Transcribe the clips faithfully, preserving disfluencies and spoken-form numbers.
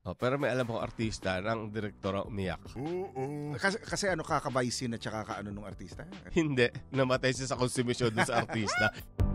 Oh, pero may alam akong artista ng direktor ang umiyak. Oo. Kasi, kasi ano, kakabaisin at saka kaano nung artista? Hindi. Namatay siya sa konsumisyon doon sa artista.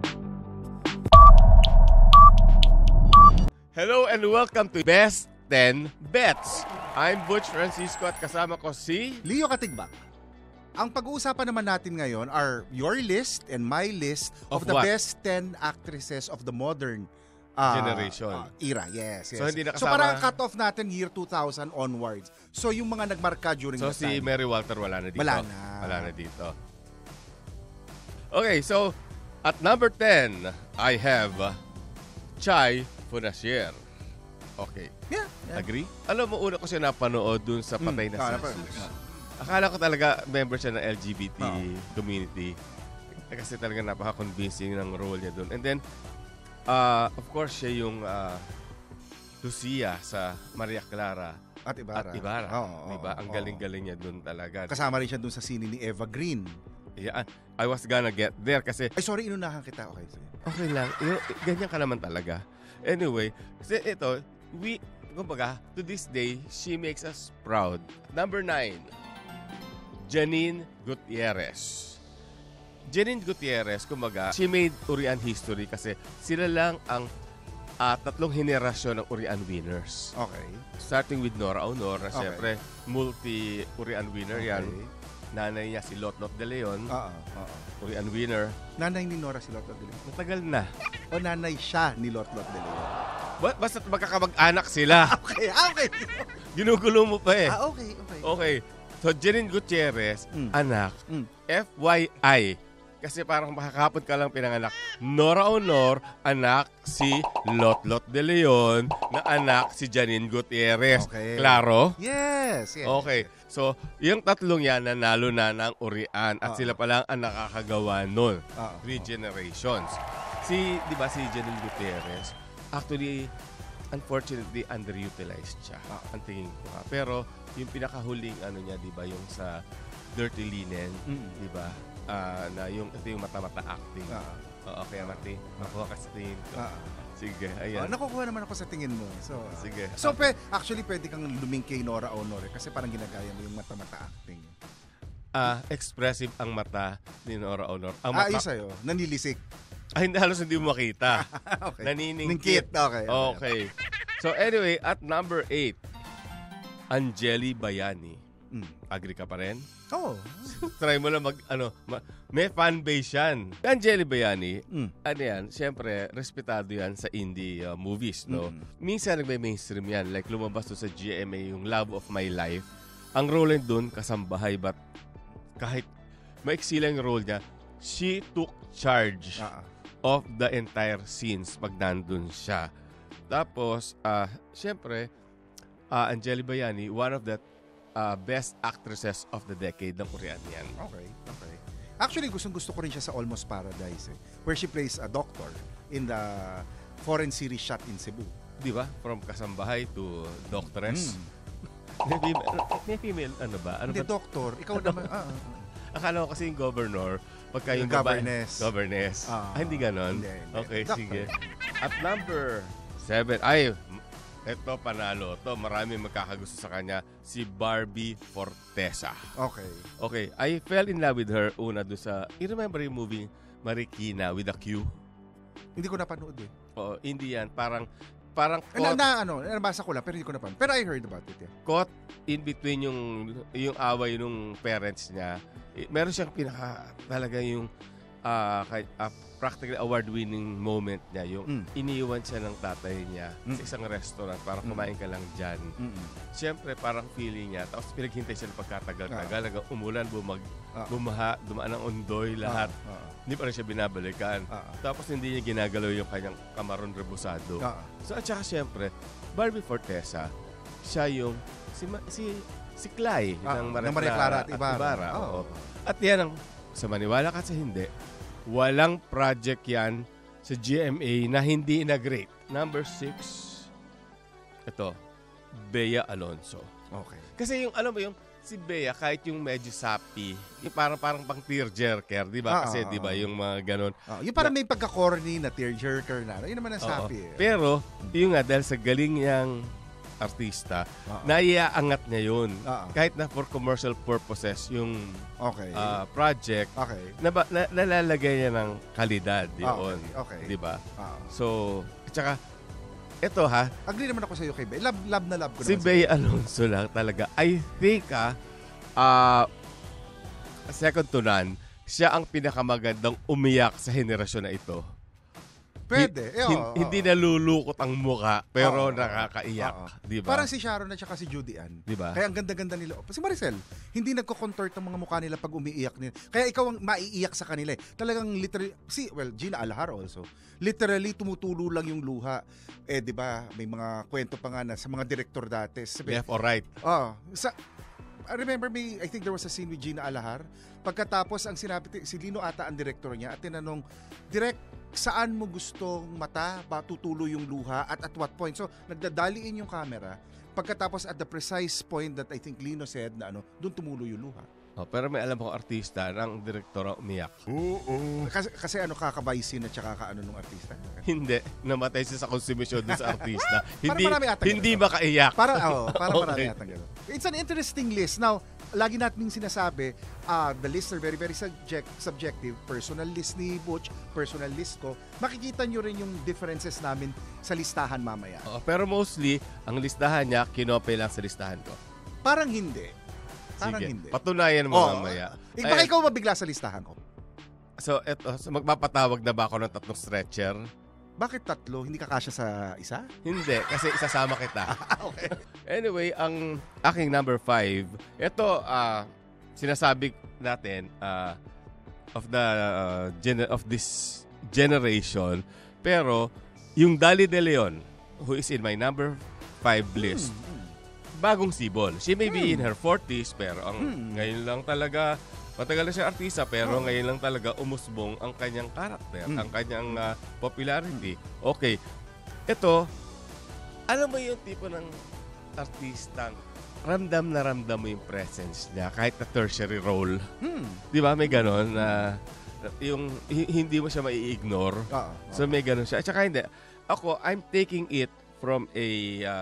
Hello and welcome to Best ten Bets. I'm Butch Francisco at kasama ko si Leo Katigbak. Ang pag-uusapan naman natin ngayon are your list and my list of, Of the what? best ten actresses of the modern uh, Generation. uh, era. Yes, yes. So, hindi nakasama- So parang cut-off natin year two thousand onwards. So yung mga nagmarka during So that si time. Mary Walter wala na dito. Wala na. Wala na dito. Okay, so at number ten, I have uh, Chai Funasier. Okay. Yeah. yeah. Agree? Alam mo, una ko siya napanood dun sa Patay Mm, na ah, Jesus. napanood. Akala ko talaga member siya ng L G B T Oo. community. Eh, Kasi talaga napaka-convincing ng role niya dun. And then, uh, of course, siya yung uh, Lucia sa Maria Clara At Ibarra. at Ibarra. Oo, diba? oo, Ang oo. galing-galing niya dun talaga. Kasama rin siya dun sa sine ni Eva Green. Yeah, I was gonna get there kasi Ay, sorry, inunahan kita. Okay, sige. okay lang. Y- Ganyan ka naman talaga. Anyway, kasi ito, we, kumbaga, to this day, she makes us proud. Number nine, Janine Gutierrez. Janine Gutierrez, kumbaga, she made Urian history kasi sila lang ang ah, tatlong henerasyon ng Urian winners. Okay. Starting with Nora Honor, na Okay. siyempre, multi-Urian winner yan. Nanay niya si Lotlot de Leon, Oo, oo. Urian winner. Nanay ni Nora si Lotlot de Leon. Matagal na. O nanay siya ni Lotlot de Leon. Ba- basta't magkakamag-anak sila. Okay, okay. Ginugulo mo pa eh. Ah, okay, okay. Okay. So, Janine Gutierrez, Mm. anak, Mm. F Y I. Kasi parang makakapon ka lang pinanganak. Nora Honor, anak si Lotlot de Leon, na anak si Janine Gutierrez. Okay. Klaro? Yes, yes. Okay. So, yung tatlong yan, nanalo na ng Urian. At Oo. sila pa lang ang nakakagawa nun. Oo. Three generations. Si, di ba, si Janine Gutierrez, actually, unfortunately, underutilized siya. Ah. Ang tingin ko. ha. Pero, yung pinakahuling ano niya, di ba, yung sa Dirty Linen, Mm. di ba, ah, na yung, ito yung mata-mata acting. Ah. Oo, kaya Mati, makuha ka sa tingin ko. Ah. Sige, Oh, ayan. nakukuha naman ako sa tingin mo. So, Sige. So, pe, actually, pwede kang luming kay Nora Honor eh, kasi parang ginagaya mo yung mata-mata acting. Ah, expressive ang mata ni Nora Honor. Ang Ah, mata, yun sa'yo. Nanilisik. ay, hindi, halos hindi mo makita. Okay. Naniningkit. Ningkit. Okay. Okay. So anyway, at number eight, Angeli Bayani. Mm. Agree ka pa rin? Oh. Try mo lang mag, ano, ma- may fan base yan. Angeli Bayani, Mm. ano yan, siyempre, respetado yan sa indie uh, movies, no? Mm. Minsan nagme-mainstream yan. Like, lumabas to sa G M A yung Love of My Life. Ang role niya dun, kasambahay, but kahit maiksi lang yung role niya, she took charge Ah. of the entire scenes pag nandun siya. Tapos, ah, siyempre, ah, Angeli Bayani, one of the ah, best actresses of the decade ng Korean yan. Okay. Okay. Actually, gustong-gusto ko rin siya sa Almost Paradise eh, where she plays a doctor in the foreign series shot in Cebu. Di ba? From kasambahay to doctoress. Mm. May, female, may female, ano ba? Ano Hindi, ba? doctor. Ikaw naman. Ah, ah. Akala ko kasi yung governor, pagka yung Yung babae- governess. Governess. Ah, ah, hindi ganon? hindi, hindi. Okay, Doctor. sige. At number seven, ay, eto panalo to. Marami magkakagusto sa kanya. Si Barbie Fortesa. Okay. Okay, I fell in love with her una doon sa, you remember yung movie Marikina with a Q? Hindi ko napanood eh. O, hindi yan. Parang, parang Eh, na, caught, na, ano, nabasa ko lang, pero hindi ko napanood. Pero I heard about it. Yeah. caught in between yung, yung away nung parents niya. Eh, meron siyang pinaka, talaga yung, ah, kahit, ah, practically award-winning moment niya. Yung Mm. iniwan siya ng tatay niya Mm. sa isang restaurant para Mm. kumain ka lang dyan. Mm-mm. Siyempre, parang feeling niya. Tapos pinaghintay siya ng pagkatagal-tagal. Hanggang umulan, bumag, Ah. bumaha, dumaan ng undoy, lahat. Ah, ah, Hindi pa rin siya binabalikan. ah, ah. Tapos hindi niya ginagalaw yung kanyang kamaron rebusado. Ah, ah. So at saka siyempre, Barbie Fortesa, siya yung si Ma- si si Clay Ah, ng ng Maria Maria Clara Clara at Ibarra. oo. Oh. At yan ang sa maniwala ka sa hindi, walang project yan sa G M A na hindi na-great. Number six, ito, Bea Alonso. Okay. Kasi yung, alam mo yung, si Bea, kahit yung medyo sappy, yung parang parang pang tearjerker, di ba? Ah, Kasi ah, di ba ah. yung mga ganon. Ah, yung parang may pagka-corny na tearjerker na. Yun naman ang Oo. sapi eh. Pero, yun nga, dahil sa galing niyang artista, Oo. naiaangat niya yun. Oo. Kahit na for commercial purposes yung Okay. ah, project, okay. na, na, nalalagay niya ng kalidad yun. Okay. Di ba? Oo. So, at saka, ito ha, Agree naman ako sa iyo kay Bey. Love, love na love ko si naman. Bey Alonso lang talaga. I think ah, ah, second to none, siya ang pinakamagandang umiyak sa henerasyon na ito. Pwede. Eh, Hin- oo, hindi oo. nalulukot ang muka, pero Oo, nakakaiyak. oo. Di ba? Parang si Sharon at saka si Judy Ann. Di ba? Kaya ang ganda-ganda nila. Si Maricel, hindi nagko-contort ang mga mukha nila pag umiiyak nila. Kaya ikaw ang maiiyak sa kanila eh. Talagang literally, si, well, Gina Alhar also. Literally, tumutulo lang yung luha. Eh, di ba, may mga kwento pa nga na sa mga direktor dati. Sabi, Left or right. Oh, sa I remember me, I think there was a scene with Gina Alahar. Pagkatapos ang sinabi si Lino ata ang director niya at tinanong, "Direct, saan mo gustong mata ba tutulo yung luha at at what point?" So, nagdadaliin yung camera. Pagkatapos at the precise point that I think Lino said na ano, doon tumulo yung luha. Oh, pero may alam ako artista ng direktor ang umiyak. Kasi, kasi ano kakabaisin at saka kaano nung artista. Hindi. Namatay siya sa konsumisyon dun sa artista. hindi marami ata hindi ganun. makaiyak. Para oh, para Okay. marami yata gano'n. It's an interesting list. Now, lagi nating sinasabi, ah, the lists are very very subject, subjective. Personal list ni Butch, personal list ko. Makikita nyo rin yung differences namin sa listahan mamaya. Oh, pero mostly, ang listahan niya, kinopay lang sa listahan ko. Parang hindi. Parang Sige, hindi. patunayan mo Oh, mamaya. eh, baka Ayan. ikaw mabigla sa listahan ko. So, eto, so magpapatawag na ba ako ng tatlong stretcher? Bakit tatlo? Hindi ka kasya sa isa? Hindi, kasi isasama kita. Okay. Anyway, ang aking number five, ito, ah, sinasabi natin, ah, of the ah, gener- of this generation, pero yung Dali De Leon, who is in my number five list, bagong sibol. She may be in her forties, pero ang Hmm. ngayon lang talaga, matagal na siya artista, pero ngayon lang talaga umusbong ang kanyang karakter, Hmm. ang kanyang ah, popularity. Okay, ito, alam mo yung tipo ng artistang ramdam na ramdam mo yung presence niya kahit na tertiary role. Hmm. Di ba? May ganon na yung hi- hindi mo siya mai-ignore. Oo. So may ganon siya. At saka hindi. Ako, I'm taking it from a uh,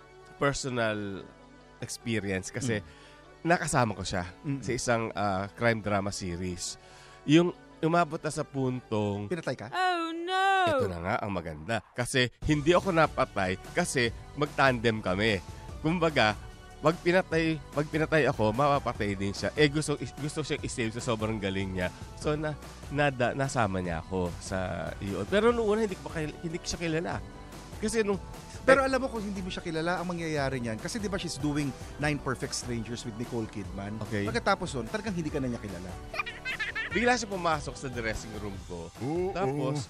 personal experience kasi nakasama ko siya Mm. sa isang uh, crime drama series. Yung umabot na sa puntong Pinatay ka? Oh no! ito na nga ang maganda. Kasi hindi ako napatay kasi mag-tandem kami. Kumbaga, wag pinatay, wag pinatay ako, mapapatay din siya. Eh gusto gusto siyang i-save sa sobrang galing niya. So na nada nasama niya ako sa iyon. Pero noong una hindi ko pa kil- hindi ko siya kilala. Kasi nung Pero alam mo kung hindi mo siya kilala, ang mangyayari niyan, kasi di ba she's doing Nine Perfect Strangers with Nicole Kidman? Okay. Pagkatapos nun, talagang hindi ka na niya kilala. bigla siya pumasok sa dressing room ko. Tapos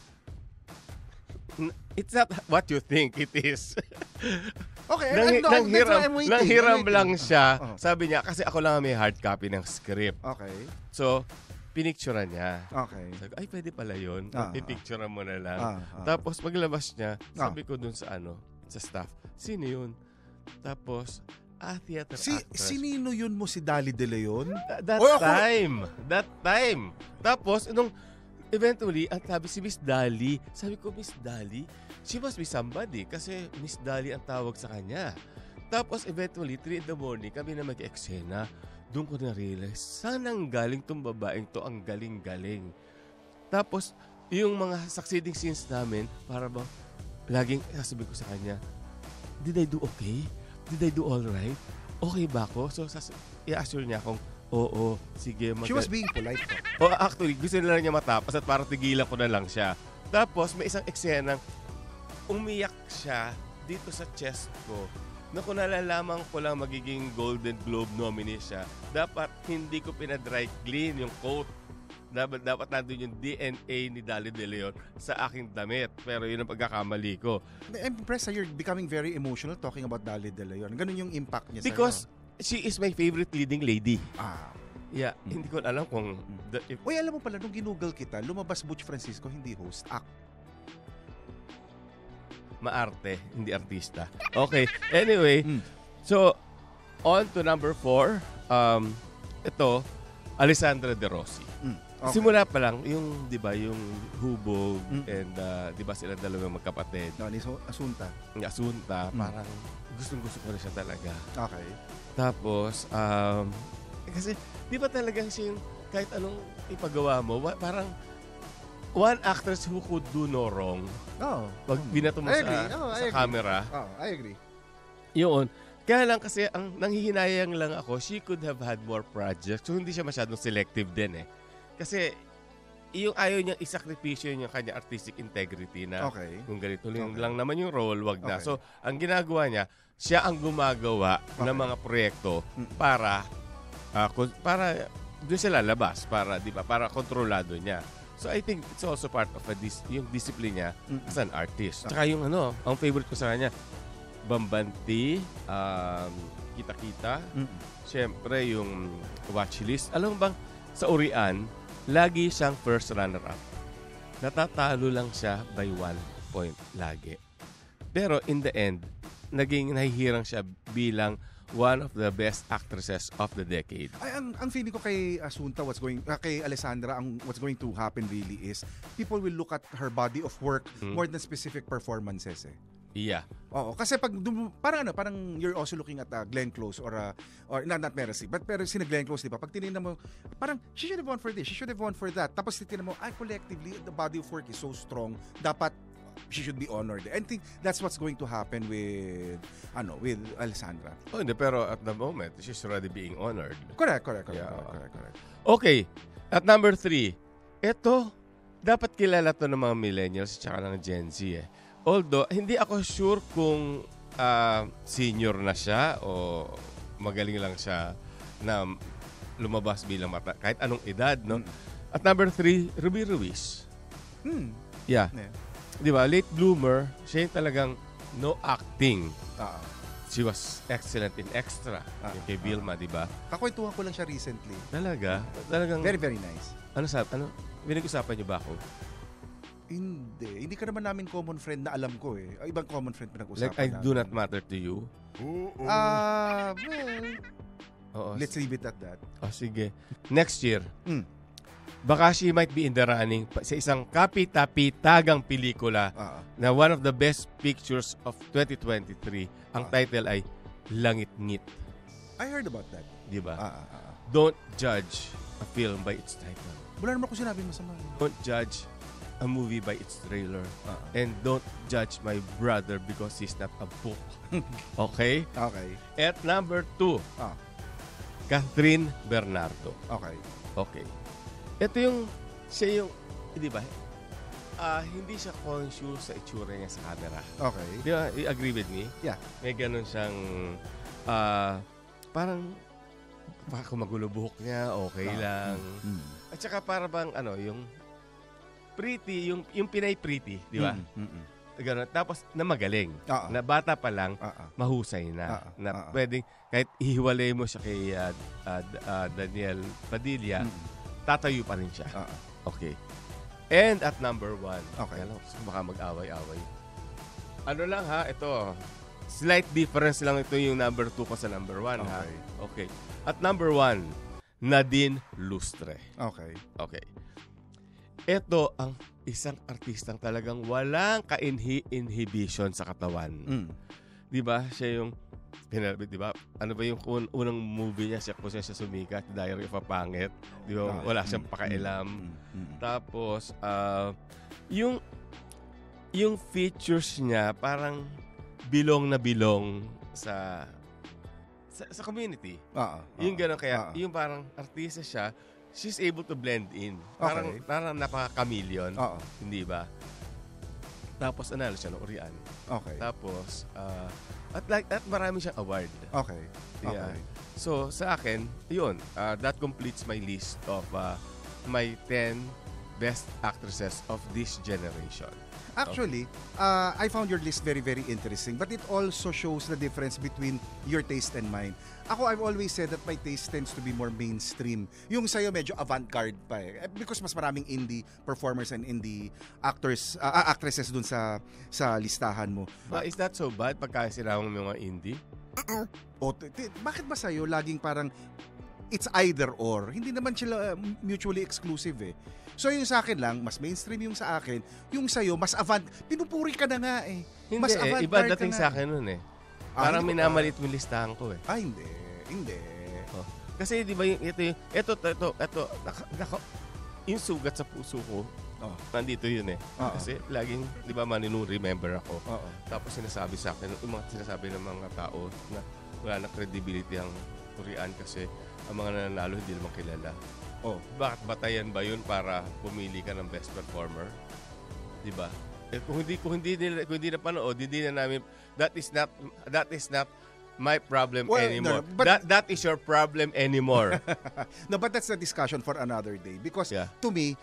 n- it's not what you think it is. Okay, nang, I, no, nang that's hiram, why I'm waiting. nang I'm hiram waiting. lang siya. Oh. Sabi niya, kasi ako lang may hard copy ng script. Okay, So, pinicturean niya. okay. Sabi ko, ay, pwede pala yun. Ah, Pipicturean mo na lang. Ah, ah. Tapos, paglabas niya, Ah. sabi ko dun sa ano, sa staff, sino yun? Tapos, ah, theater Si, actress. sinino yun mo si Dali De Leon? Th- that Oy, ako- time. That time. Tapos, nung eventually, ang sabi si Miss Dali, sabi ko, Miss Dali, she must be somebody kasi Miss Dali ang tawag sa kanya. Tapos, eventually, three in the morning, kami na mag-eksena. Doon ko na-realize, saan ang galing tong babaeng to? Ang galing-galing. Tapos, yung mga succeeding scenes namin, para ba, laging sasabihin ko sa kanya, did I do okay? Did I do all right? Okay ba ako? So, sas- i-assure niya akong, oo, sige. Mag- She was being polite. o Po. actually, gusto na lang niya matapos at parang tigilan ko na lang siya. Tapos, may isang eksena umiyak siya dito sa chest ko. Na kung nalalaman ko lang magiging Golden Globe nominee siya, dapat hindi ko pinadry clean yung coat. Dapat, dapat nandun yung D N A ni Dali De Leon sa aking damit. Pero yun ang pagkakamali ko. I'm impressed that you're becoming very emotional talking about Dali De Leon. Ganun yung impact niya Because sa'yo. she is my favorite leading lady. Ah. Yeah, Mm. hindi ko alam kung... The, if, Uy, alam mo pala, nung ginugol kita, lumabas Butch Francisco, hindi host. Act. maarte, hindi artista. Okay, anyway, Mm. so, on to number four. Um, ito, Alessandra De Rossi. Mm. Okay. Simula pa lang, yung, di ba, yung hubog, Mm. and, uh, di ba, sila dalawang magkapatid. No, ni So- Asunta. Yung Asunta, Mm. parang gustong-gusto ko na siya talaga. Okay. Tapos, um, kasi, di ba talagang siya yung kahit anong ipagawa mo, wa- parang one actress who could do no wrong. Oh. Pag binato mo I sa, agree. Oh, I sa agree. camera, Oh, I agree. yun. Kaya lang kasi, ang nanghihinayang lang ako, she could have had more projects. So, hindi siya masyadong selective din eh. Kasi, yung ayaw niyang isakripisyo yung kanya artistic integrity na Okay. kung ganito lang, Okay. lang naman yung role, wag na. Okay. So, ang ginagawa niya, siya ang gumagawa Okay. ng mga proyekto Mm. para ah, kun- para doon sila labas, para 'di ba, para kontrolado niya. So I think it's also part of a dis- yung discipline niya Mm. as an artist. Tsaka yung ano, ang favorite ko sa kanya, Bambanti, um, Kita-Kita, Mm. syempre yung Watchlist. Alam mo bang sa Urian, lagi siyang first runner-up. Natatalo lang siya by one point lagi. Pero in the end, naging nahihirang siya bilang one of the best actresses of the decade. Ay, ang ang feeling ko kay Asunta, what's going uh, kay Alessandra, ang what's going to happen really is people will look at her body of work Mm. more than specific performances eh. Yeah. Oo, kasi pag dum- parang ano, parang you're also looking at uh, Glenn Close or uh, or not not Mercy, but pero sina Glenn Close, di ba? Pag tinignan mo, parang she should have won for this, she should have won for that. Tapos titingnan mo, ay collectively the body of work is so strong, dapat she should be honored. And I think that's what's going to happen with ano, with Alessandra. Oh, hindi, pero at the moment, she's already being honored. Correct, correct, correct, Yeah. correct, correct, correct. Okay. At number three, ito, dapat kilala to ng mga millennials at ng Gen Z eh. Although, hindi ako sure kung ah, senior na siya o magaling lang siya na lumabas bilang mata, kahit anong edad, no? Mm. At number three, Ruby Ruiz. Hmm. Yeah. Yeah. Di ba? Late bloomer, siya yung talagang no acting. Ah. She was excellent in extra. Ah, Yung kay Vilma, di ba? Kakwentuhan ko lang siya recently. Talaga? Talagang, Very, very nice. ano sa, ano, pinag-usapan niyo ba ako? Hindi. Hindi ka naman namin common friend na alam ko eh. Ah, ibang common friend pinag-usapan Like, I namin. do not matter to you? Ah, well, Oo. let's leave it at that. Oh, sige. Next year, Mm. baka she might be in the running pa- sa isang kapita-pitagang pelikula Ah, na one of the best pictures of twenty twenty-three. Ang Ah. title ay Langit-ngit. I heard about that. Di ba? Ah, ah, ah. Don't judge a film by its title. Wala naman ako sinabi masama. Don't judge a movie by its trailer. Ah, ah. And don't judge my brother because he's not a book. Okay? Okay. At number two, Ah, Catherine Bernardo. okay. Okay. Ito yung, siya yung, eh, di ba? Ah, hindi siya conscious sa itsura niya sa camera. Okay. Di ba? You agree with me? Yeah. May ganun siyang, ah, parang, baka kung magulo buhok niya, okay Ah, lang. Mm. At saka para bang, ano, yung pretty, yung, yung Pinay pretty, di ba? Mm, mm, mm. Ganun. Tapos, na magaling. Ah, ah. Na bata pa lang, Ah, ah. mahusay na. Ah, ah, na ah, ah. pwedeng, kahit ihiwalay mo siya kay ah, ah, D- ah, Daniel Padilla, Mm. tatayo pa rin siya. Ah, ah. Okay. And at number one, Okay. alam, baka mag-away-away. Ano lang ha, ito, slight difference lang ito yung number two ko sa number one ha. Okay. Okay. At number one, Nadine Lustre. Okay. Okay. Ito ang isang artistang talagang walang ka-inhibition sa katawan. Mm. Di ba? Siya yung, pinalabit, di ba? Ano ba yung un- unang movie niya? Siya kung siya siya sumikat, Diary of a Pangit. Di ba? Ah, Wala siyang mm, pakailam. mm, mm, mm. Tapos, ah, yung, yung features niya, parang bilong na bilong sa sa, sa community. Ah, ah, Yung gano'n, ah, kaya, ah. yung parang artista siya, she's able to blend in. Parang, Okay. parang napaka-chameleon. Ah, ah. Hindi ba? Tapos, analo siya ng Urian. Okay. Tapos, ah, at like at marami siyang award. Okay. Yeah. Okay. So, sa akin, yun, ah, that completes my list of ah, my ten best actresses of this generation. Actually, uh, I found your list very, very interesting, but it also shows the difference between your taste and mine. Ako, I've always said that my taste tends to be more mainstream. Yung sa'yo medyo avant-garde pa eh. Because mas maraming indie performers and indie actors, uh, actresses dun sa sa listahan mo. But is that so bad pagka sila mo mga indie? O, t- t- bakit ba sa'yo laging parang it's either or. Hindi naman sila uh, mutually exclusive eh. So yung sa akin lang, mas mainstream yung sa akin, yung sa'yo, mas avant. Pinupuri ka na nga eh. Hindi Mas eh, avant-garde iba ka dating na. sa akin nun eh. Ah, Parang hindi ko minamalit mo yung listahan ko eh. Ah, hindi. Hindi. Oh. Kasi di ba yung, ito yung, ito, ito, ito, naka, naka, yung sugat sa puso ko, Oh. nandito yun eh. Oo. Kasi laging, di ba maninong remember ako. Oo. Tapos sinasabi sa akin, yung mga sinasabi ng mga tao na wala na credibility ang Korean kasi ang mga nananalo hindi naman kilala. Oh. Bakit batayan ba yun para pumili ka ng best performer? Di ba? Eh, kung hindi kung hindi nila kung hindi na panood, hindi na namin that is not that is not my problem Well, anymore. no, but- that that is your problem anymore. No, but that's a discussion for another day. Because Yeah. to me,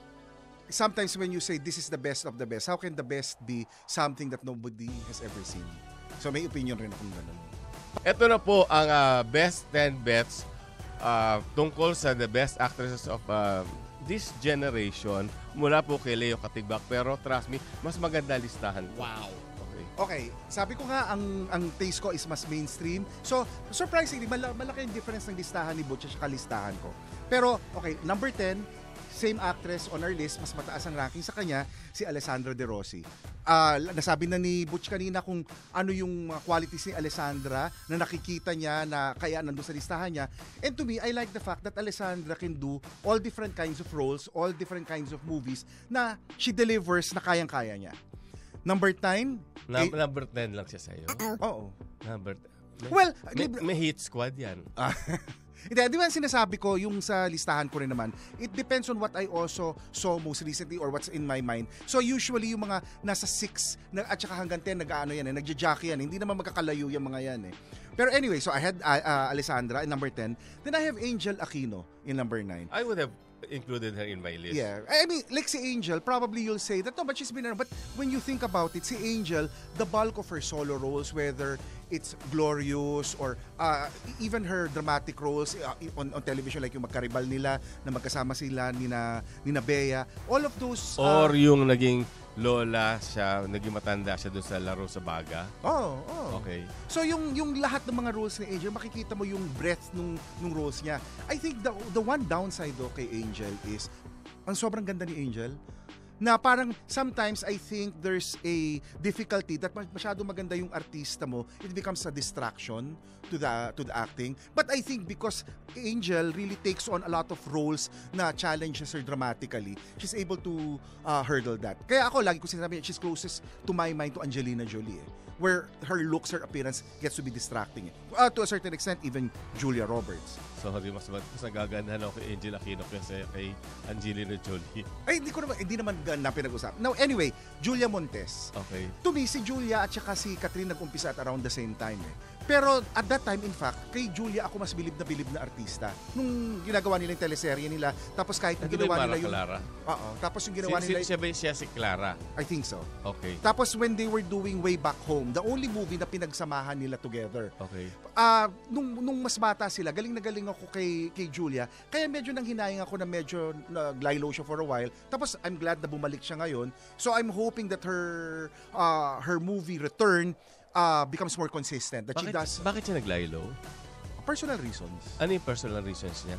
sometimes when you say this is the best of the best, how can the best be something that nobody has ever seen? So may opinion rin akong ganun. Ito na po ang ah, best ten bets ah, tungkol sa the best actresses of ah, this generation mula po kay Leo Katigbak. Pero trust me, mas maganda listahan ko. Wow. Okay. Okay, sabi ko nga ang ang taste ko is mas mainstream. So, surprisingly, mala- malaki yung difference ng listahan ni Butch at saka listahan ko. Pero, okay, number ten, same actress on our list, mas mataas ang ranking sa kanya, si Alessandra De Rossi. Ah, nasabi na ni Butch kanina kung ano yung mga qualities ni Alessandra na nakikita niya na kaya nandun sa listahan niya. And to me, I like the fact that Alessandra can do all different kinds of roles, all different kinds of movies na she delivers na kayang-kaya niya. Number nine, Na, eh, number ten lang siya sa'yo. oo. Number may, Well, may, lib- may hit squad yan. Ah, Hindi, di ba sinasabi ko, yung sa listahan ko rin naman, it depends on what I also saw most recently or what's in my mind. So usually yung mga nasa six na, at saka hanggang ten, nag-ano yan eh, nagja-jockey yan, hindi naman magkakalayo yung mga yan eh. Pero anyway, so I had uh, uh, Alessandra in number ten, then I have Angel Aquino in number nine. I would have included her in my list. Yeah. I mean, like si Angel, probably you'll say that, no, but she's been around. But when you think about it, si Angel, the bulk of her solo roles, whether it's Glorious or uh, even her dramatic roles uh, on, on television, like yung magkaribal nila, na magkasama sila, ni na, ni na Bea, all of those... Uh, Or yung naging lola siya, naging matanda siya doon sa laro sa baga. oh, oh. Okay. So yung yung lahat ng mga roles ni Angel, makikita mo yung breadth nung nung roles niya. I think the the one downside though kay Angel is ang sobrang ganda ni Angel na parang sometimes I think there's a difficulty that masyado maganda yung artista mo, it becomes a distraction to the to the acting. But I think because Angel really takes on a lot of roles na challenges her dramatically, she's able to uh, hurdle that. Kaya ako lagi ko sinasabi, she's closest to my mind to Angelina Jolie eh, where her looks, her appearance gets to be distracting eh. Uh, to a certain extent, even Julia Roberts. Sorry, mas, mas nagagandahan ako kay Angel Aquino kasi kay Angelina Jolie. Ay, hindi ko naman, hindi naman ganda pinag-usap. Now, anyway, Julia Montes. Okay. To me, si Julia at saka si Catherine nag-umpisa at around the same time eh. Pero at that time, in fact, kay Julia ako mas bilib na bilib na artista. Nung ginagawa nila yung teleserye nila, tapos kahit yung Ito ba yung ginawa Mara nila yung... Clara? Oo, tapos yung Si, ginawa si, nila... siya ba siya si Clara? I think so. Okay. Tapos when they were doing Way Back Home, the only movie na pinagsamahan nila together, Okay. Ah, nung nung mas bata sila, galing na galing ako kay kay Julia. Kaya medyo nang hinayang ako na medyo nag-lie-low siya for a while. Tapos I'm glad na bumalik siya ngayon. So I'm hoping that her uh, her movie Return uh, becomes more consistent. That she Bakit, does bakit siya nag-lie low? personal reasons. Ano yung personal reasons niya?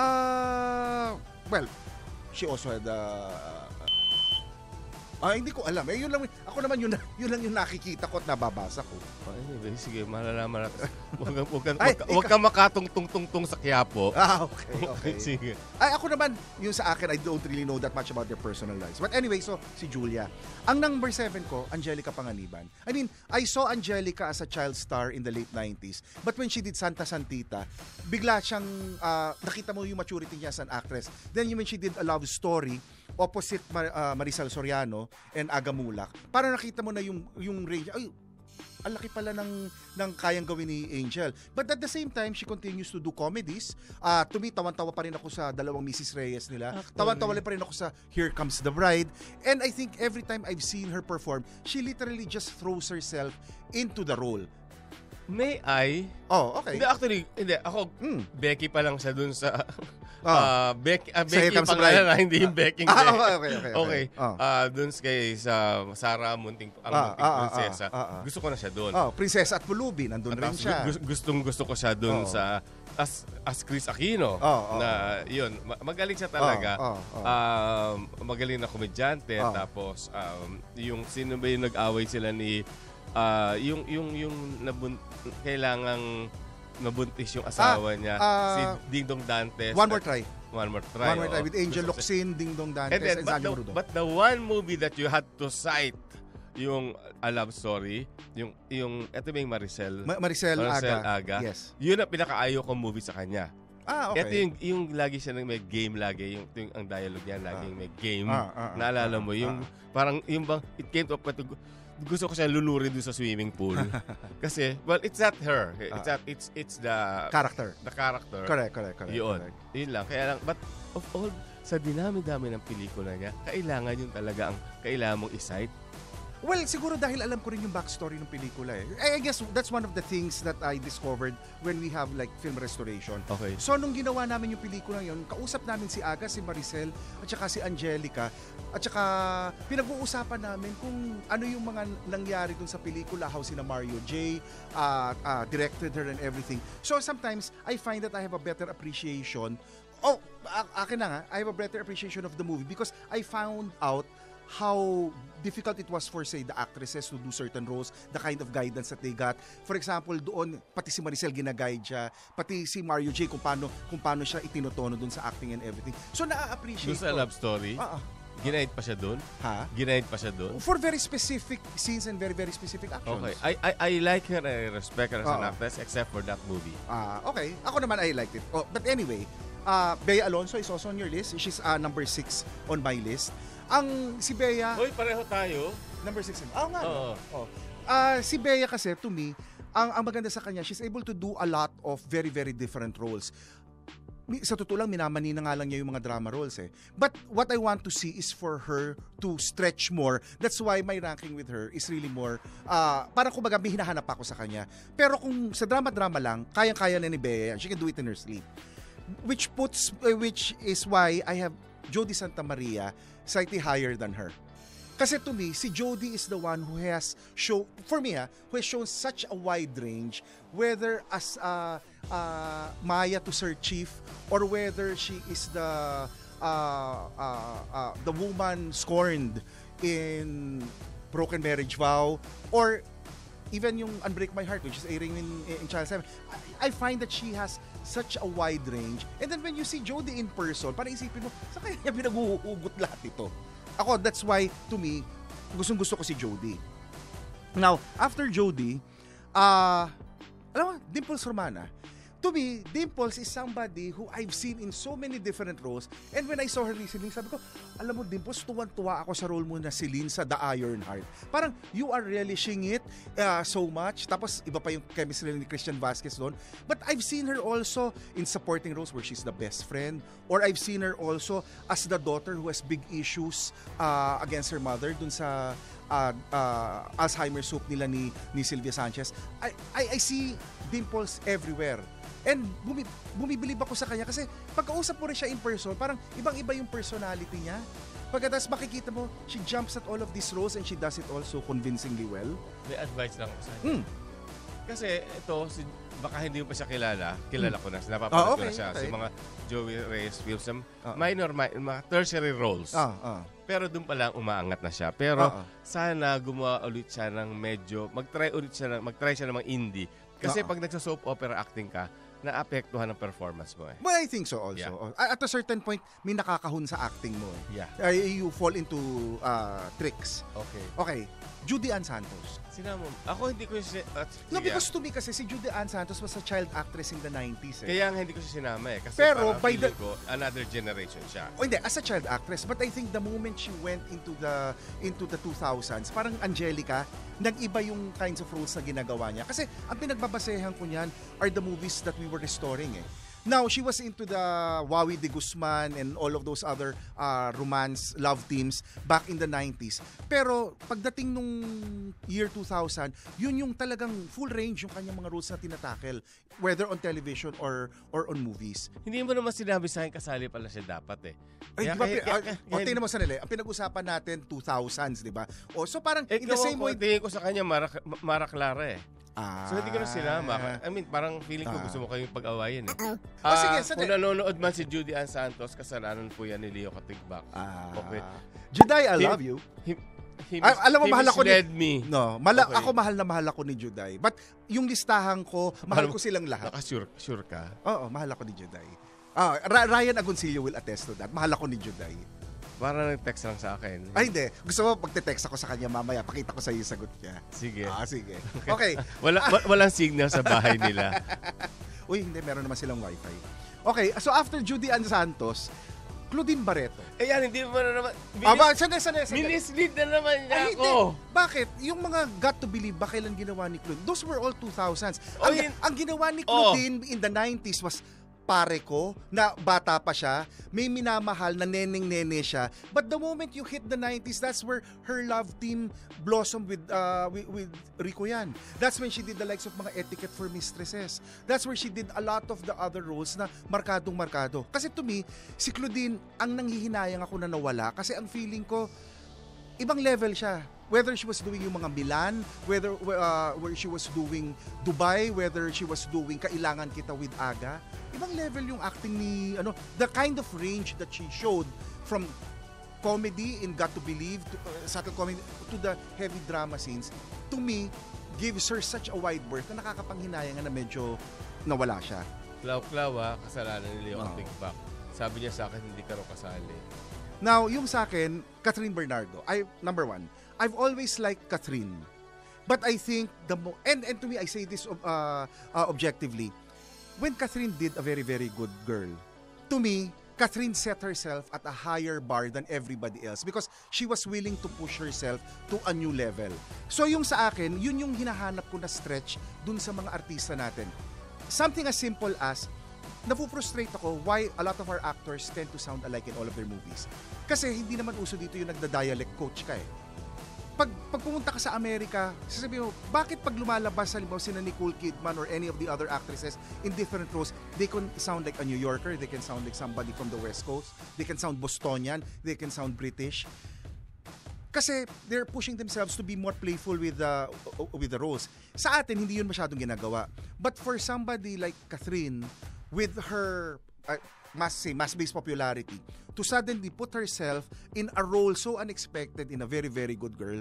Ah, well, she also had uh, Ah, hindi ko alam. Eh, yun lang, ako naman yun, yun lang yung nakikita ko at nababasa ko. Oh, anyway, sige, malalaman natin. Huwag kang, huwag kang, Ay, huwag kang- huwag kang makatungtong-tungtong sa Quiapo. Ah, okay, okay. Sige. Ay, ako naman, yung sa akin, I don't really know that much about their personal lives. But anyway, so, si Julia. Ang number seven ko, Angelica Panganiban. I mean, I saw Angelica as a child star in the late nineties. But when she did Santa Santita, bigla siyang, uh, nakita mo yung maturity niya as an actress. Then when she did A Love Story, opposite Mar- uh, Marisol Soriano and Aga Mulak, parang nakita mo na yung, yung range. Ay, ang laki pala ng, ng kayang gawin ni Angel. But at the same time, she continues to do comedies. Uh, to me, tawan-tawa pa rin ako sa dalawang Missus Reyes nila. Actually. Tawan-tawa pa rin ako sa Here Comes the Bride. And I think every time I've seen her perform, she literally just throws herself into the role. May I? Oh, okay. Hindi, actually, hindi. Ako, Mm. Becky pa lang siya dun sa Oh. Ah, Becky, ah, Sa Here Becky Comes the pangalan Bride. na, hindi yung Becky. Ah, okay, okay, okay. Okay. Oh. Ah, dun kay sa Sarah Munting, ang Ah, Munting ah, ah, Prinsesa. ah, ah, ah. Gusto ko na siya doon. Oh, Prinsesa at Pulubi, nandun rin siya. Gustong gusto ko siya doon Oo. sa as as Chris Aquino Oo, oo. na yun, ma- magaling siya talaga. Oo, oo, oo. Um, magaling na komedyante Oo. tapos um, yung sino ba yung nag-away sila ni ah, yung yung yung nabun, kailangang mabuntis yung asawa niya ah, si Ding Dong Dantes. One More Try. One More Try. One More Try oo. with Angel Gusto ko siya. Locsin, Ding Dong Dantes, And then, and but, Sandra the, Marudo. but the one movie that you had to cite yung A Love Story, yung yung eto ba yung Maricel? Ma- Maricel, Maricel Aga. Aga. Yes. Yun ang pinakaayaw kong movie sa kanya. Ah, okay. Ito yung, yung lagi siya nang may game lagi, yung, yung ang dialogue niya laging may game. Ah, ah, ah, Naalala ah, mo, yung ah. parang, yung bang, it came to a point, gusto ko siya lulurin doon sa swimming pool. Kasi, well, it's not her. It's Ah. not, it's it's the Character. the character. Correct, correct, correct. Yun. correct. Yun lang. Kaya lang, but of all, sa dinami-dami ng pelikula niya, kailangan yun talaga ang kailangan mong isight. Well, siguro dahil alam ko rin yung backstory ng pelikula eh. I I guess that's one of the things that I discovered when we have like film restoration. Okay. So nung ginawa namin yung pelikula yun, kausap namin si Aga, si Maricel, at saka si Angelica, at saka pinag-uusapan namin kung ano yung mga nangyari dun sa pelikula, how sina Mario J. Uh, uh, directed her and everything. So sometimes, I find that I have a better appreciation. Oh, a- akin na nga, I have a better appreciation of the movie because I found out how difficult it was for, say, the actresses to do certain roles, the kind of guidance that they got. For example, doon, pati si Maricel ginaguide siya, pati si Mario J. kung paano, kung paano siya itinotono doon sa acting and everything. So, na-appreciate Doon sa ko. love story, Ah, ah. ginaid pa siya doon? Ha? Ginaid pa siya doon? For very specific scenes and very, very specific actions. Okay. I, I I like her, I respect her as an Oo. actress except for that movie. Ah, okay. Ako naman, I liked it. Oh, but anyway, uh, Bea Alonso is also on your list. She's uh, number six on my list. Ang si Bea, Hoy, pareho tayo. number six. Oh, nga. Oo. Oh. Ah, si Bea kasi, to me, ang, ang maganda sa kanya, she's able to do a lot of very, very different roles. Mi- Sa totoo lang, minamani na nga lang niya yung mga drama roles eh. But what I want to see is for her to stretch more. That's why my ranking with her is really more, uh, parang kumbaga may hinahanap ako sa kanya. Pero kung sa drama-drama lang, kayang-kaya na ni Bea yan. She can do it in her sleep. Which puts, uh, which is why I have Jody Santa Maria slightly higher than her. Kasi to me, si Jody is the one who has show for me ha, who has shown such a wide range, whether as uh, uh, Maya to Sir Chief or whether she is the uh, uh, uh, the woman scorned in Broken Marriage Vow or even yung Unbreak My Heart, which is airing in, in Channel seven, I, I find that she has such a wide range. And then when you see Jody in person, parang isipin mo, sa kaya niya pinag-uugot lahat ito? Ako, that's why, to me, gustong gusto ko si Jody. Now, after Jody, uh, alam mo, Dimples Romana. To me, Dimples is somebody who I've seen in so many different roles. And when I saw her recently, sabi ko, alam mo, Dimples, tuwan-tuwa ako sa role mo na si Lynn sa The Iron Heart. Parang, you are relishing it uh, so much. Tapos, iba pa yung chemistry ni Christian Vasquez doon. But I've seen her also in supporting roles where she's the best friend. Or I've seen her also as the daughter who has big issues uh, against her mother dun sa uh, uh, Alzheimer's soup nila ni, ni Sylvia Sanchez. I, I, I see Dimples everywhere. And bumi, bumibilib ako sa kanya kasi pagkausap mo rin siya in person, parang ibang-iba yung personality niya. Pagkatapos makikita mo, she jumps at all of these roles and she does it also convincingly well. May advice lang ako sa kanya. Hmm. Kasi ito, si, baka hindi mo pa siya kilala. Kilala ko na. Napapanood Ah, ko okay, na siya. okay. Si mga Joey Reyes films, some Ah. minor, mi- mga tertiary roles. Ah, ah. Pero doon pa lang umaangat na siya. Pero Ah, ah. sana gumawa ulit siya ng medyo, mag-try ulit siya, ng, mag-try siya ng mga indie. Kasi Ah, ah. pag nagsa-soap opera acting ka, naapektuhan ang performance mo eh. Well, I think so also. Yeah. At a certain point, may nakakahon sa acting mo eh. Yeah. Uh, you fall into uh, tricks. Okay. Okay, Judy Ann Santos. Sinama mo. Ako hindi ko siya... At, No, sige, because to me kasi si Judy Ann Santos was a child actress in the nineties eh. Kaya nga hindi ko siya sinama eh. Kasi Pero parang by the- feeling ko, another generation siya. O hindi, as a child actress. But I think the moment she went into the into the two thousands, parang Angelica, nag-iba yung kinds of roles na ginagawa niya. Kasi ang pinagbabasehan ko niyan are the movies that we were restoring eh. Now, she was into the Wawi de Guzman and all of those other uh, romance love teams back in the nineties. Pero pagdating nung year two thousand, yun yung talagang full range yung kanyang mga roles na tinatakel, whether on television or or on movies. Hindi mo naman sinabi sa akin kasali pala siya dapat eh. Ay, Kaya- di ba, kaya- pi- kaya- ah, o, tingnan mo sanali, ang pinag-usapan natin two thousands, di ba? O, so parang Eh, in the same way, tingin ko sa kanya, Mara, Mara Clara eh. ah, So hindi ko na sinama. I mean, parang feeling ko Ah. gusto mo kayong pag-awayan eh. Oh, Ah, sige, sandali. kung nanonood man si Judy Ann Santos, kasalanan po yan ni Leo Katigbak. ah, Okay. Juday, I Him- love you. He, he, Ay, alam mo, he mahal ako ni- misled me. No, mala- Okay. ako mahal na mahal ako ni Juday. But yung listahan ko, mahal Mahal mo- ko silang lahat. Nakasure sure ka? Oo, mahal ako ni Juday. Ah, Ra- Ryan Agoncillo will attest to that. Mahal ako ni Juday. Parang nag-text lang sa akin. Ay, hindi. Gusto mo, pagte-text ako sa kanya mamaya, pakita ko sa iyo yung sagot niya. Sige. Ah, sige. Okay. Wala, wa- walang signal sa bahay nila. Uy, hindi. Meron naman silang wifi. Okay, so after Judy Ann Santos, Claudine Barreto. Eh yan, hindi mo na naman... Aba, sandali, sandali, sandali. Minislead na naman niya Ay, ako. hindi. Bakit? Yung mga Got to Believe ba kailan ginawa ni Claudine? Those were all two thousands. Oh, Ang, yun- ang ginawa ni Oh. Claudine in the nineties was pare ko, na bata pa siya, may minamahal na neneng-nene siya. But the moment you hit the nineties, that's where her love team blossomed with, uh, with, with Rico Yan. That's when she did the likes of mga Etiquette for Mistresses. That's where she did a lot of the other roles na markadong-markado. Kasi to me, si Claudine, ang nanghihinayang ako na nawala kasi ang feeling ko, ibang level siya. Whether she was doing yung mga Milan, whether uh, where she was doing Dubai, whether she was doing Kailangan Kita with Aga, ibang level yung acting ni ano, the kind of range that she showed from comedy in Got to Believe to uh, subtle comedy to the heavy drama scenes, to me gives her such a wide berth na nakakapanghinayang na medyo nawala siya. Klaw-klaw ah, kasalanan ni Leo Wow. Katigbak. Sabi niya sa akin, hindi ka raw kasali. Now, yung sa akin, Catherine Bernardo, I number one, I've always liked Catherine. But I think the mo- and and to me I say this uh, uh, objectively. When Catherine did A Very Very Good Girl, to me, Catherine set herself at a higher bar than everybody else because she was willing to push herself to a new level. So yung sa akin, yun yung hinahanap ko na stretch dun sa mga artista natin. Something as simple as napuprostrate ako why a lot of our actors tend to sound alike in all of their movies. Kasi hindi naman uso dito yung nagda-dialect coach ka eh. Pag, pag pumunta ka sa Amerika, sasabihin mo, bakit pag lumalabas sa limbaw sina Nicole Kidman or any of the other actresses in different roles, they can sound like a New Yorker, they can sound like somebody from the West Coast, they can sound Bostonian, they can sound British. Kasi they're pushing themselves to be more playful with the with the roles. Sa atin, hindi yun masyadong ginagawa. But for somebody like Catherine, with her uh, mass say mass-based popularity, to suddenly put herself in a role so unexpected in A Very Very Good Girl,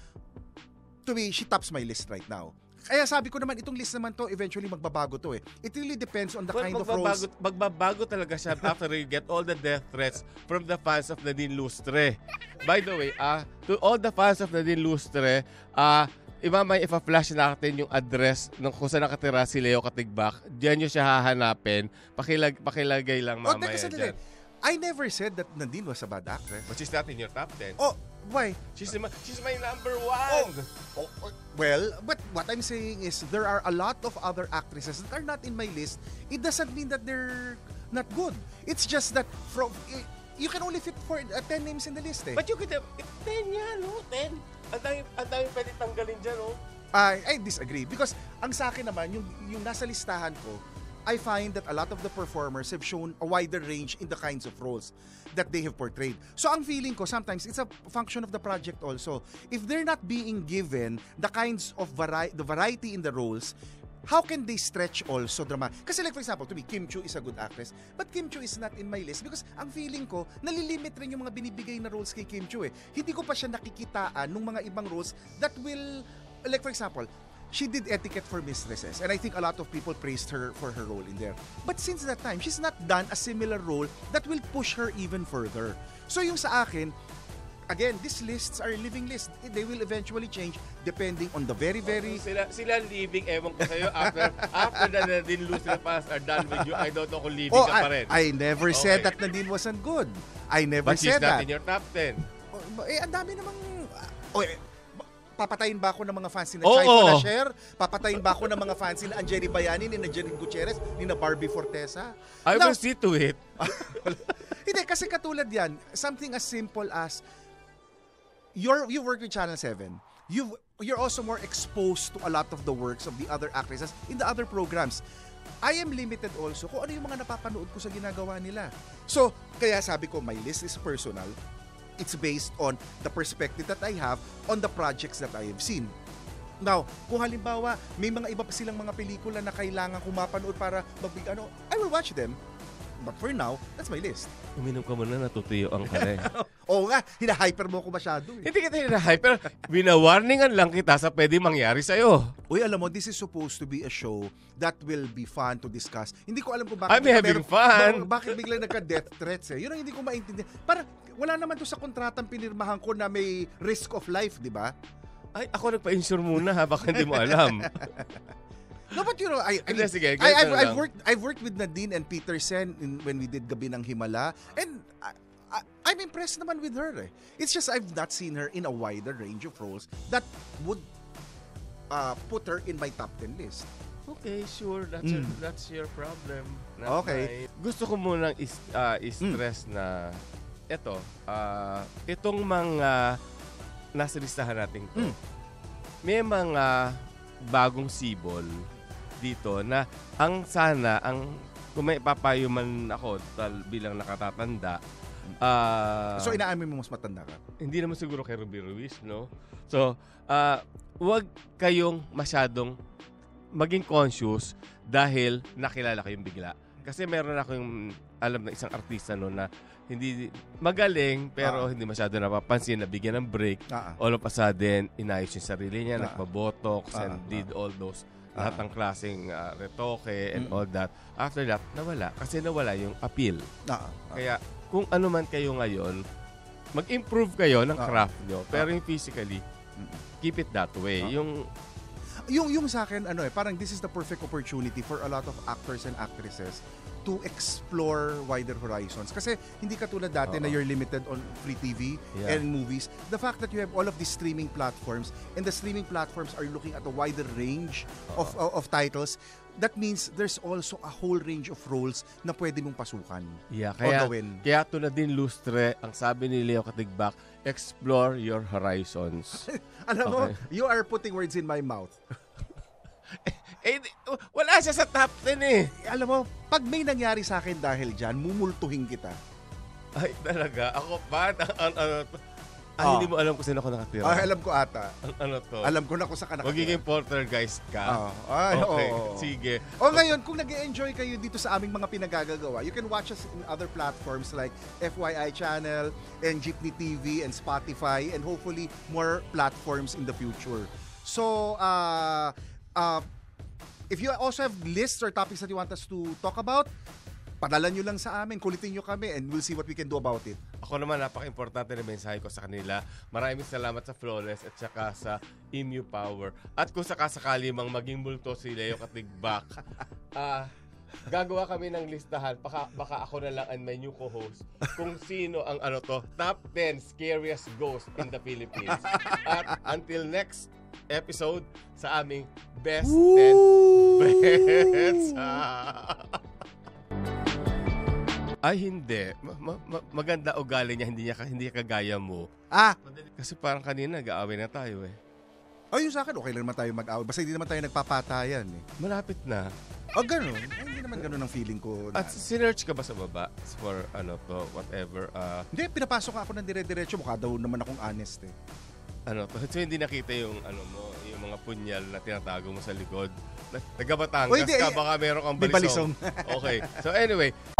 to me, she tops my list right now. Kaya sabi ko naman, itong list naman to, eventually magbabago to eh. It really depends on the Well, kind of magbabago, roles. magbabago talaga siya after you get all the death threats from the fans of Nadine Lustre. By the way, ah, to all the fans of Nadine Lustre, ah, imamay ipa-flash natin yung address ng kung saan nakatira si Leo Katigbak. Diyan nyo siya hahanapin. Pakilag, pakilagay lang Oh, mamaya teka sandali. dyan. I never said that Nadine was a bad actress. But she's not in your top ten. Oh, why? She's, my, she's my number one. Oh, oh, well, but what I'm saying is there are a lot of other actresses that are not in my list. It doesn't mean that they're not good. It's just that from eh, you can only fit for uh, ten names in the list eh. But you could have, eh, ten yan, no? ten. Ang dami, ang dami pwede tanggalin dyan, no? I, I disagree because ang sa akin naman, yung, yung nasa listahan ko, I find that a lot of the performers have shown a wider range in the kinds of roles that they have portrayed. So ang feeling ko, sometimes it's a function of the project also. If they're not being given the kinds of vari- the variety in the roles, how can they stretch also drama? Kasi like for example, to me, Kim Chiu is a good actress, but Kim Chiu is not in my list because ang feeling ko, nalilimit rin yung mga binibigay na roles kay Kim Chiu eh. Hindi ko pa siya nakikitaan ng mga ibang roles that will, like for example, she did Etiquette for Mistresses and I think a lot of people praised her for her role in there. But since that time, she's not done a similar role that will push her even further. So yung sa akin, again, these lists are living lists. They will eventually change depending on the very, very... Sila, sila living, ewan ko sa'yo, after, after the Nadine Lustre fans are done with you, I don't know kung living Oh, ka pa I, rin. I never said Okay. that Nadine wasn't good. I never But she's said not that. in your top ten. Oh, eh, ang dami namang... Oh, eh, papatayin ba ako ng mga fans ni Oo. Chai Panasher? Papatayin ba ako ng mga fans ni Angeli Bayani, ni Janine Gutierrez, ni na Barbie Fortesa? I Now, will see to it. hindi, kasi katulad yan, something as simple as, you're, you work with Channel seven, you've, you're also more exposed to a lot of the works of the other actresses in the other programs. I am limited also kung ano yung mga napapanood ko sa ginagawa nila. So, kaya sabi ko, my list is personal. It's based on the perspective that I have on the projects that I have seen. Now, kung halimbawa, may mga iba pa silang mga pelikula na kailangan kong mapanood para magbig ano, I will watch them. But for now, that's my list. Uminom ka muna, natutuyo ang kare. Oo nga, hina-hyper mo ako masyado eh. Hindi kita hinahay, pero binawarningan lang kita sa pwede mangyari sa'yo. Uy, alam mo, this is supposed to be a show that will be fun to discuss. Hindi ko alam kung bakit... I'm having meron- fun. ba- bakit biglang nagka-death threats eh. Yun ang hindi ko maintindihan. Para, wala naman to sa kontratang pinirmahan ko na may risk of life, di ba? Ay, ako nagpa-insure muna ha, baka hindi mo alam. No, but you know, I, I, Hindi, mean, sige, I, ganito I've, na I've lang. worked, I've worked with Nadine and Peterson in, when we did Gabi ng Himala, and I, I, I'm impressed naman with her. Eh. It's just I've not seen her in a wider range of roles that would uh, put her in my top ten list. Okay, sure. That's, your, Mm. that's your problem. Not Okay. mine. Gusto ko munang is, uh, i-stress na ito, uh, itong mga nasa listahan natin to, Mm. may mga bagong sibol dito na ang sana, ang kung may papayo man ako tal, bilang nakatatanda, ah, So, inaamin mo mas matanda ka? hindi naman siguro kay Ruby Ruiz, no? So, uh, wag kayong masyadong maging conscious dahil nakilala kayong bigla. Kasi meron akong alam na isang artista no na hindi magaling pero Ah. hindi masyado napapansin, nabigyan ng break. Ah, ah. All of a sudden, inayos yung sarili niya, Ah. nagpa-botox Ah, and ah. did all those Ah. lahat ng klaseng uh, retoke and Mm-mm. all that. After that, nawala. Kasi nawala yung appeal. Ah, ah. Kaya kung ano man kayo ngayon, mag-improve kayo ng Ah. craft nyo. Pero Ah. yung physically, Mm-mm. keep it that way. Ah. Yung yung yung sa akin ano eh parang this is the perfect opportunity for a lot of actors and actresses to explore wider horizons kasi hindi katulad dati Oo. na you're limited on free T V Yeah. and movies. The fact that you have all of these streaming platforms and the streaming platforms are looking at a wider range of, of of titles, that means there's also a whole range of roles na pwede mong pasukan yeah, o kaya gawin. kaya to na din lustre, ang sabi ni Leo Katigbak, explore your horizons. Alam mo, Okay. you are putting words in my mouth. eh, di- wala siya sa top ten eh. Alam mo, pag may nangyari sa akin dahil dyan, mumultuhin kita. Ay, talaga. Ako pa? Ang, ang, ano to? Ay, Ah. hindi mo alam kung sino ako nakatira. Ah, alam ko ata. Ang, ano to? Alam ko na kung sa kanak. Magiging poltergeist ka. Ah, ay, Okay, oo. sige. O ngayon, kung nag-enjoy kayo dito sa aming mga pinagagagawa, you can watch us in other platforms like F Y I Channel and Jeepney T V and Spotify and hopefully more platforms in the future. So, uh, uh, if you also have lists or topics that you want us to talk about, padala nyo lang sa amin, kulitin nyo kami, and we'll see what we can do about it. Ako naman, napaka-importante na mensahe ko sa kanila. Maraming salamat sa Flawless at saka sa Emu Power. At kung sakasakali mang maging multo si Leo Katigbak, ah, gagawa kami ng listahan. Baka, baka ako na lang and my new co-host kung sino ang ano to, top ten scariest ghost in the Philippines. At until next episode sa aming Best ten Bets. Ay, hindi. Ma- ma- ma- maganda ugali niya, hindi niya ka- hindi kagaya mo. Ah, Kasi parang kanina nag-aaway na tayo eh. ayun sa akin, okay lang naman tayo mag-away. Basta hindi naman tayo nagpapatayan eh. Malapit na. O ganun, ay, hindi naman ganun ang feeling ko. Na, At sinerch ka ba sa baba for ano to, whatever, uh, hindi, pinapasok ako ng dire-diretso. Mukha daw naman akong honest eh. ano to. So hindi nakita yung ano mo, yung mga punyal na tinatago mo sa likod. Nag- Taga O, Batangas hindi, ka, eh, baka meron kang may balisong. balisong. Okay. So anyway,